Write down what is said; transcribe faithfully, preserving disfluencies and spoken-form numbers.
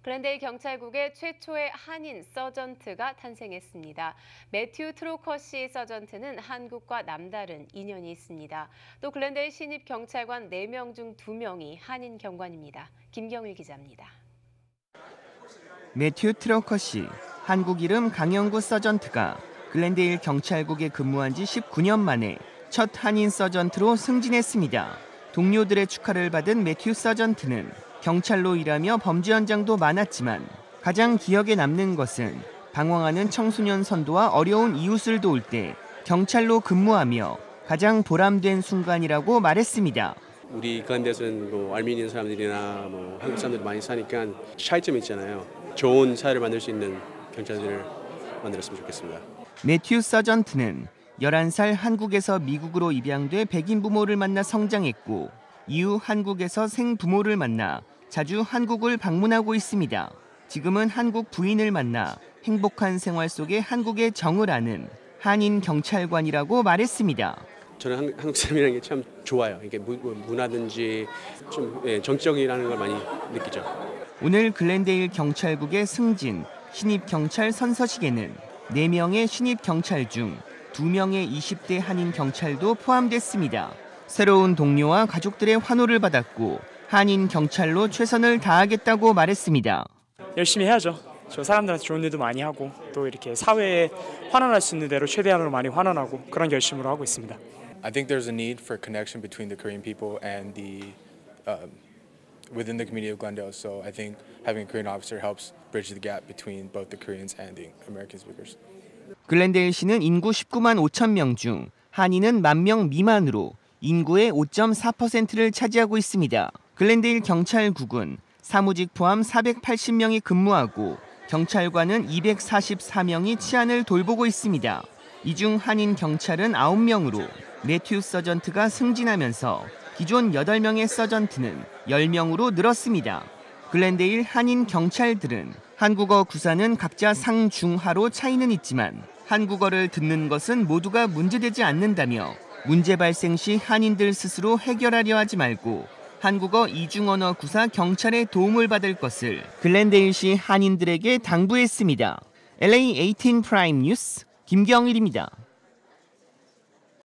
글렌데일 경찰국의 최초의 한인 서전트가 탄생했습니다. 매튜 트로커시 서전트는 한국과 남다른 인연이 있습니다. 또 글렌데일 신입 경찰관 네 명 중 두 명이 한인 경관입니다. 김경일 기자입니다. 매튜 트로커시, 한국 이름 강영구 서전트가 글렌데일 경찰국에 근무한 지 십구 년 만에 첫 한인 서전트로 승진했습니다. 동료들의 축하를 받은 매튜 서전트는 경찰로 일하며 범죄 현장도 많았지만 가장 기억에 남는 것은 방황하는 청소년 선도와 어려운 이웃을 도울 때 경찰로 근무하며 가장 보람된 순간이라고 말했습니다. 우리 글렌데일에서는 뭐 알미니안 사람들이나 뭐 한국 사람들이 많이 사니까 차이점이 있잖아요. 좋은 사회를 만들 수 있는 경찰들을 만들었으면 좋겠습니다. 매튜 서전트는 열한 살 한국에서 미국으로 입양돼 백인 부모를 만나 성장했고 이후 한국에서 생부모를 만나 자주 한국을 방문하고 있습니다. 지금은 한국 부인을 만나 행복한 생활 속에 한국의 정을 아는 한인 경찰관이라고 말했습니다. 저는 한국, 한국 사람이라는 게 참 좋아요. 이게 문화든지 좀 예, 정적이라는 걸 많이 느끼죠. 오늘 글렌데일 경찰국의 승진, 신입 경찰 선서식에는 네 명의 신입 경찰 중 두 명의 이십 대 한인 경찰도 포함됐습니다. 새로운 동료와 가족들의 환호를 받았고 한인 경찰로 최선을 다하겠다고 말했습니다. 열심히 해야죠. 저 사람들한테 좋은 일도 많이 하고 또 이렇게 사회에 환원할 수 있는 대로 최대한으로 많이 환원하고 그런 결심으로 하고 있습니다. I think there's a need for connection between the Korean people and the um, within the community of Glendale. So I think having a Korean officer helps bridge the gap between both the Koreans and the American speakers. 글렌데일시는 인구 십구만 오천 명 중 한인은 만 명 미만으로 인구의 오 점 사 퍼센트를 차지하고 있습니다. 글렌데일 경찰국은 사무직 포함 사백팔십 명이 근무하고 경찰관은 이백사십사 명이 치안을 돌보고 있습니다. 이 중 한인 경찰은 아홉 명으로 매튜 서전트가 승진하면서 기존 여덟 명의 서전트는 열 명으로 늘었습니다. 글렌데일 한인 경찰들은 한국어 구사는 각자 상중하로 차이는 있지만 한국어를 듣는 것은 모두가 문제되지 않는다며 문제 발생 시 한인들 스스로 해결하려 하지 말고 한국어 이중언어 구사 경찰의 도움을 받을 것을 글렌데일시 한인들에게 당부했습니다. 엘에이 에이틴 프라임 뉴스 김경일입니다.